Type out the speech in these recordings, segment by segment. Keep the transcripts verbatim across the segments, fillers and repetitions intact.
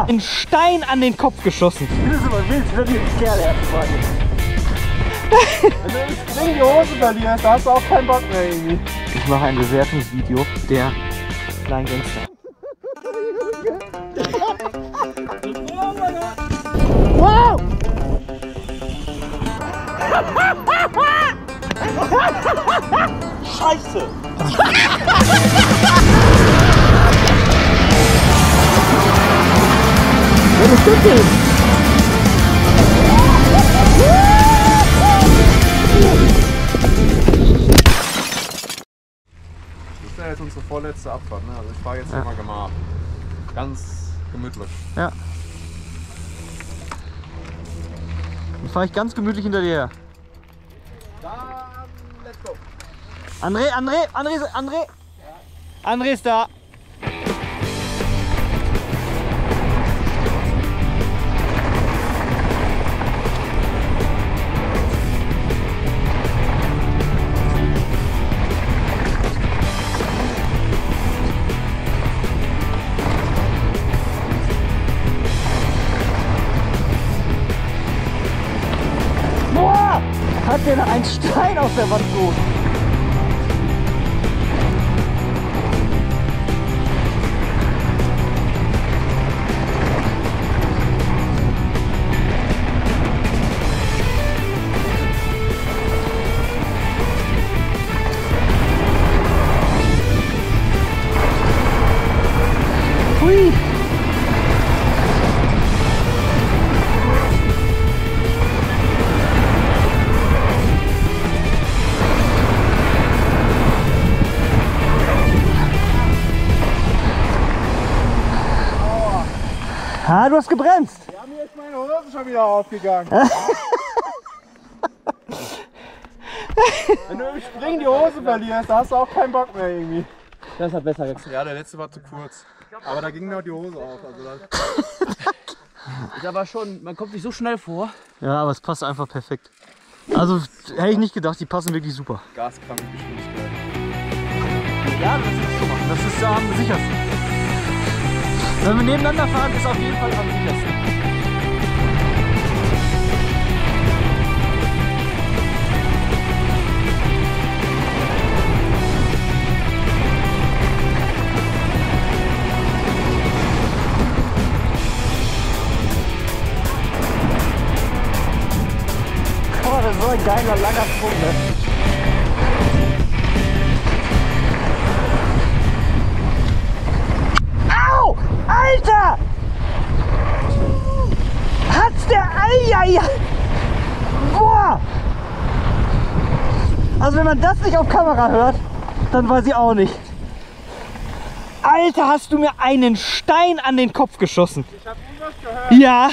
einen Stein an den Kopf geschossen. Das ist aber wild, wenn die Kerle erstmal. Wenn du im Springen die Hose verlierst, da hast du auch keinen Bock mehr irgendwie. Ich mache ein Bewertungsvideo der kleinen Gangster. Wow! Scheiße! Was ist das denn? Das ist ja jetzt unsere vorletzte Abfahrt, ne? Also ich fahre jetzt ja. immer gemach. Ganz gemütlich. Ja. Dann fahre ich ganz gemütlich hinter dir her. Dann let's go. André, André, André, André. Ja. André ist da. Boah! Hat der da einen Stein auf der Wand geholt? Hui! Ah, du hast gebremst. Ja, mir ist meine Hose schon wieder aufgegangen. Wenn du im Springen die Hose verlierst, da hast du auch keinen Bock mehr irgendwie. Das hat besser geklappt. Ja, der letzte war zu kurz. Aber da ging noch die Hose auf. Also das Ist aber schon, man kommt sich so schnell vor. Ja, aber es passt einfach perfekt. Also hätte ich nicht gedacht, die passen wirklich super. gaskranke Geschwindigkeit. Ja, das ist so machen. Das ist am sichersten. Wenn wir nebeneinander fahren, ist auf jeden Fall am sichersten. Oh, das ist so ein geiler, langer Sprung, ne? Au! Alter! Hat's der Eieiei! Boah! Also wenn man das nicht auf Kamera hört, dann weiß ich auch nicht. Alter, hast du mir einen Stein an den Kopf geschossen? Ich hab irgendwas gehört. Ja!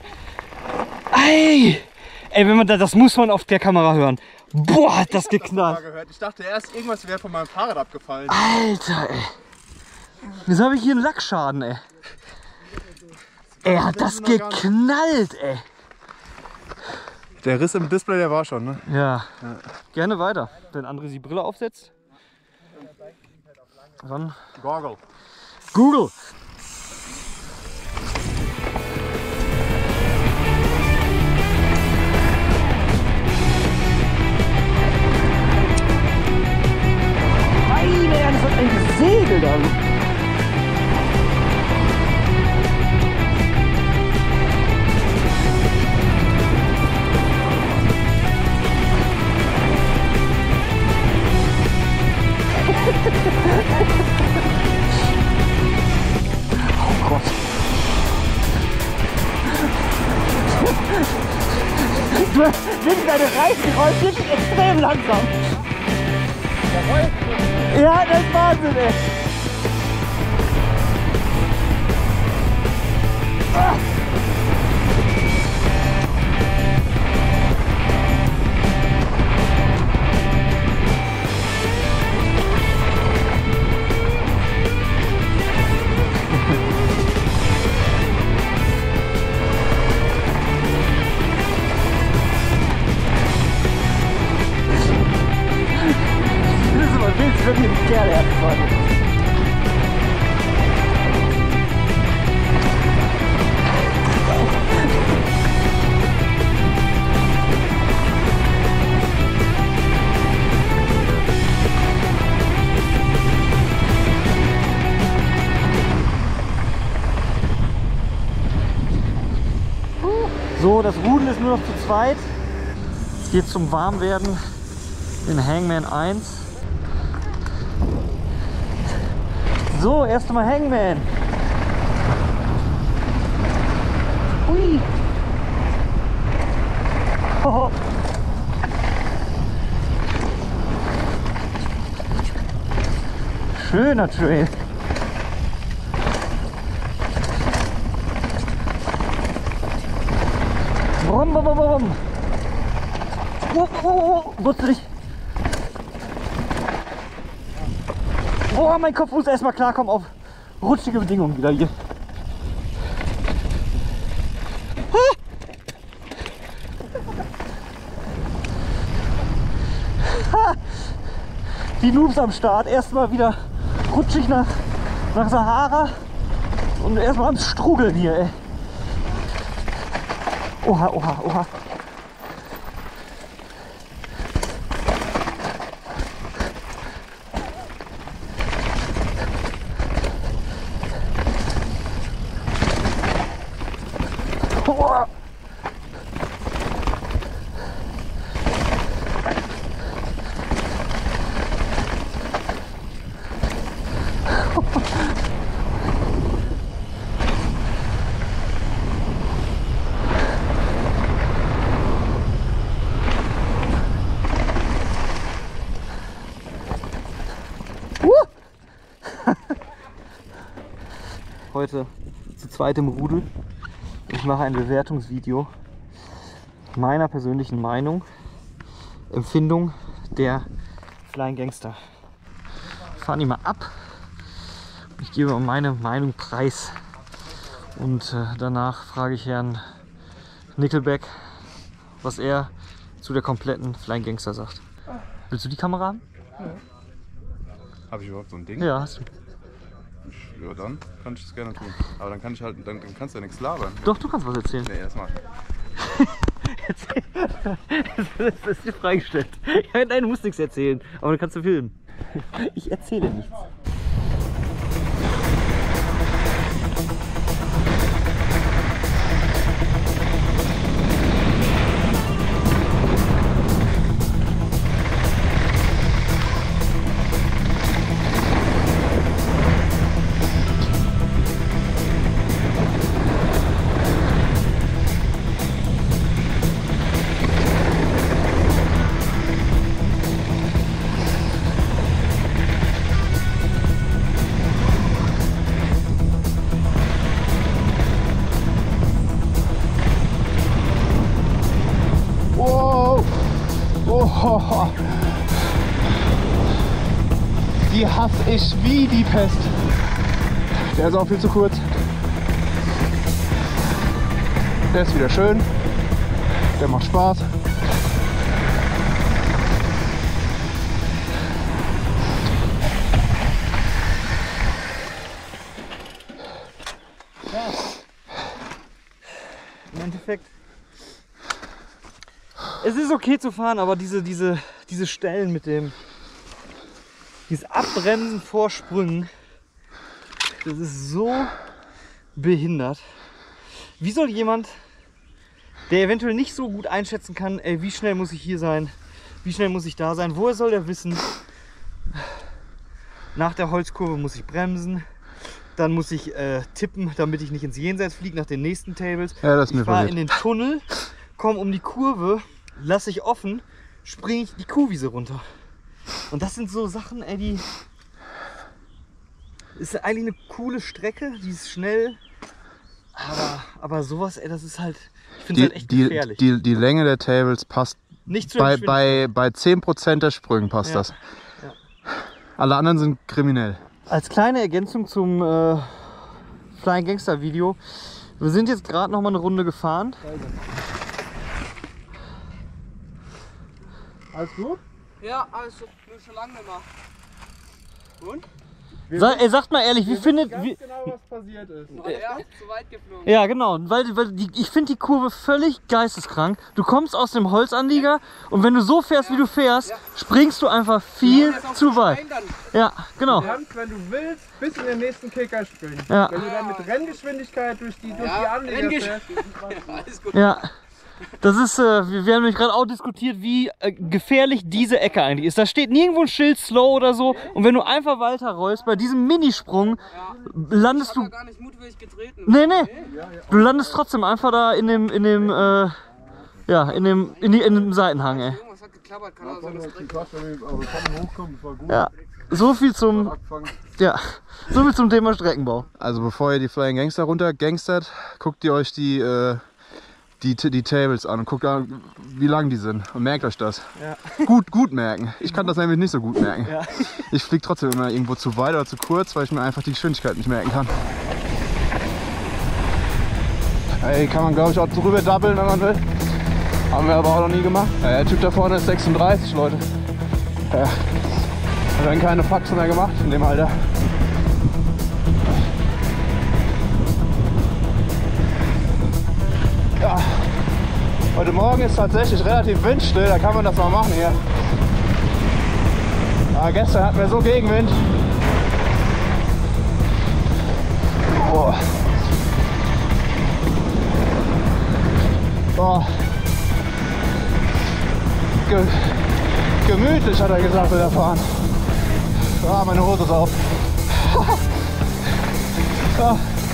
Ey! Ey, wenn man da, das muss man auf der Kamera hören. Boah, hat das Ich hab geknallt. das mal gehört. Ich dachte erst, irgendwas wäre von meinem Fahrrad abgefallen. Alter, ey. Jetzt habe ich hier einen Lackschaden, ey. Ey, hat das geknallt, ey. Der Riss im Display, der war schon, ne? Ja. Ja. Gerne weiter. Wenn André die Brille aufsetzt. Dann Goggle. Google. Meine, das hat ein Segel da. Oh Gott. Du, wirklich, deine Reifen rollen wirklich extrem langsam. Ja, das ist Wahnsinn, ey. Ah. Das ist aber wild, wenn die Kerle erstmal. So, das Rudel ist nur noch zu zweit. Es geht zum Warmwerden in Hangman eins. So, erst mal Hangman. Hui. Oh. Schöner Trail. Brumm, brumm, brumm, brumm. Oh, oh, oh, oh. Dich. Oh, mein Kopf muss erstmal klarkommen auf rutschige Bedingungen wieder hier. Die Noobs am Start, erstmal wieder rutschig nach, nach Sahara und erstmal am Strugeln hier, ey. Oha, oha, oha. Oha. Heute zu zweit im Rudel. Ich mache ein Bewertungsvideo meiner persönlichen Meinung, Empfindung der Flying Gangster. Ich fahre die mal ab. Ich gebe meine Meinung preis. Und äh, danach frage ich Herrn Nickelback, was er zu der kompletten Flying Gangster sagt. Willst du die Kamera haben? Ja. Habe ich überhaupt so ein Ding? Ja, hast du. Ja, dann kann ich das gerne tun. Aber dann kann ich halt, dann, dann kannst du ja nichts labern. Doch, du kannst was erzählen. Nee, das mach ich. Das ist dir freigestellt. Ja, nein, du musst nichts erzählen, aber du kannst du filmen. Ich erzähle nichts. Oh, die hasse ich wie die Pest. Der ist auch viel zu kurz. Der ist wieder schön. Der macht Spaß. Ja. Im Endeffekt. Es ist okay zu fahren, aber diese, diese, diese Stellen mit dem, dieses Abbremsen vor Sprüngen, das ist so behindert. Wie soll jemand, der eventuell nicht so gut einschätzen kann, ey, wie schnell muss ich hier sein, wie schnell muss ich da sein, woher soll der wissen, nach der Holzkurve muss ich bremsen, dann muss ich äh, tippen, damit ich nicht ins Jenseits fliege nach den nächsten Tables. Ja, das ist mir ich fahre passiert. in den Tunnel, komme um die Kurve, lasse ich offen, springe ich die Kuhwiese runter. Und das sind so Sachen, ey, die... Ist eigentlich eine coole Strecke, die ist schnell, aber, aber sowas, ey, das ist halt... Ich finde es halt echt die, gefährlich. die, die Länge der Tables passt Nicht zu der bei, Geschwindigkeit. bei, bei zehn Prozent der Sprüngen passt Ja. das. Ja. Alle anderen sind kriminell. Als kleine Ergänzung zum äh, Flying Gangster Video, wir sind jetzt gerade noch mal eine Runde gefahren. Alles gut? Ja, alles so, nur schon lange nicht mehr. Und? Sa ey, sagt mal ehrlich, wie Wir findet... wissen Wie, ganz genau, was passiert ist. Oh, ja, zu weit geflogen. ja, genau, weil, weil die, ich finde die Kurve völlig geisteskrank. Du kommst aus dem Holzanlieger und wenn du so fährst, wie du fährst, springst du einfach viel zu weit. Ja, genau. Du kannst, wenn du willst, bis in den nächsten Kicker springen. Ja. Wenn du dann mit Renngeschwindigkeit durch die, durch die Ja, Anlieger Renngesch- fährst, Ja, alles gut. Ja, das ist, äh, wir, wir haben nämlich gerade auch diskutiert, wie äh, gefährlich diese Ecke eigentlich ist. Da steht nirgendwo ein Schild Slow oder so und wenn du einfach weiter rollst, bei diesem Minisprung landest Ich du... hab ja gar nicht mutwillig getreten. Nee, nee, du landest trotzdem einfach da in dem, in dem, äh, ja, in dem, in, die, in dem Seitenhang, ey. Irgendwas hat geklappert, kann also das direkt. aber kann hochkommen, das war gut. Ja, so viel zum, ja, so viel zum Thema Streckenbau. Also bevor ihr die Flying Gangster runter gangstert, guckt ihr euch die, äh, die, die Tables an und guckt an, wie lang die sind und merkt euch das. Ja. Gut, gut merken. Ich kann das nämlich nicht so gut merken. Ja. Ich fliege trotzdem immer irgendwo zu weit oder zu kurz, weil ich mir einfach die Geschwindigkeit nicht merken kann. Hey, kann man glaube ich auch drüber doubeln, wenn man will. Haben wir aber auch noch nie gemacht. Ja, der Typ da vorne ist sechsunddreißig, Leute. Ja. Hat dann keine Faxen mehr gemacht in dem Alter. Ja. Heute Morgen ist tatsächlich relativ windstill, da kann man das mal machen hier. Aber gestern hatten wir so Gegenwind. Boah. Boah. Ge gemütlich, hat er gesagt, will er fahren. Ah, meine Hose ist auf. Ah.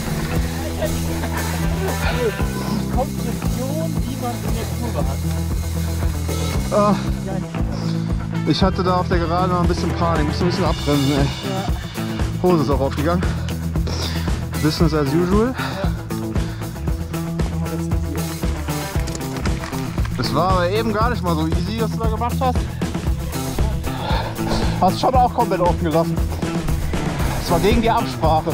Kompression, die man in der Kurve hat. Ah. Ich hatte da auf der Gerade noch ein bisschen Panik, musste ein bisschen abbremsen, ey. Hose ist auch aufgegangen. Business as usual. Das war aber eben gar nicht mal so easy, was du da gemacht hast. Hast schon auch komplett offen gelassen. Das war gegen die Absprache.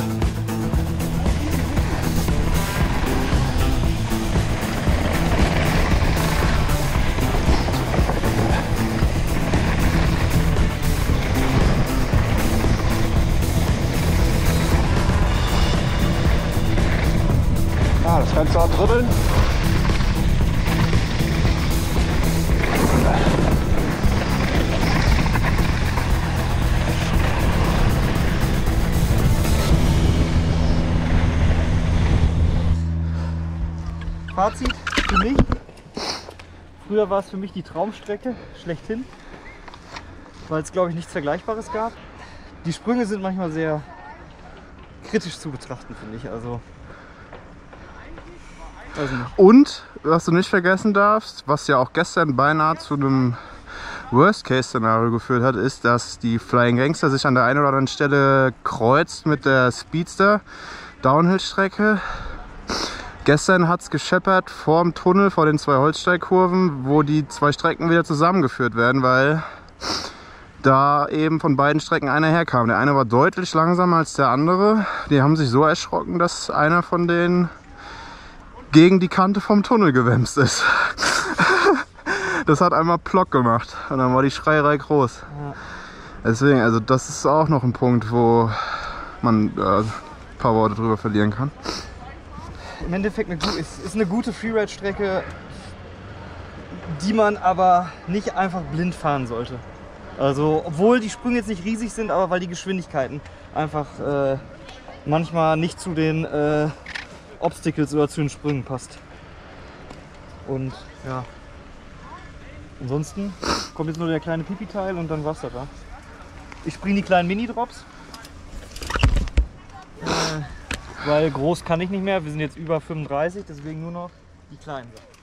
Ah, das kannst du auch dribbeln. Fazit für mich, früher war es für mich die Traumstrecke schlechthin, weil es glaube ich nichts Vergleichbares gab. Die Sprünge sind manchmal sehr kritisch zu betrachten, finde ich, also weiß nicht. Und, was du nicht vergessen darfst, was ja auch gestern beinahe zu einem Worst-Case-Szenario geführt hat, ist, dass die Flying Gangster sich an der einen oder anderen Stelle kreuzt mit der Speedster Downhill-Strecke. Gestern hat es gescheppert vor dem Tunnel, vor den zwei Holzsteigkurven, wo die zwei Strecken wieder zusammengeführt werden, weil da eben von beiden Strecken einer herkam. Der eine war deutlich langsamer als der andere. Die haben sich so erschrocken, dass einer von denen gegen die Kante vom Tunnel gewämst ist. Das hat einmal Plock gemacht und dann war die Schreierei groß. Ja. Deswegen, also das ist auch noch ein Punkt, wo man äh, ein paar Worte drüber verlieren kann. Im Endeffekt eine, gu- ist, ist eine gute Freeride-Strecke, die man aber nicht einfach blind fahren sollte. Also, obwohl die Sprünge jetzt nicht riesig sind, aber weil die Geschwindigkeiten einfach äh, manchmal nicht zu den äh, Obstacles oder zu den Sprüngen passt. Und ja, ansonsten kommt jetzt nur der kleine Pipi-Teil und dann war's das da. Ich springe die kleinen Mini-Drops. Äh, Weil groß kann ich nicht mehr, wir sind jetzt über fünfunddreißig, deswegen nur noch die kleinen.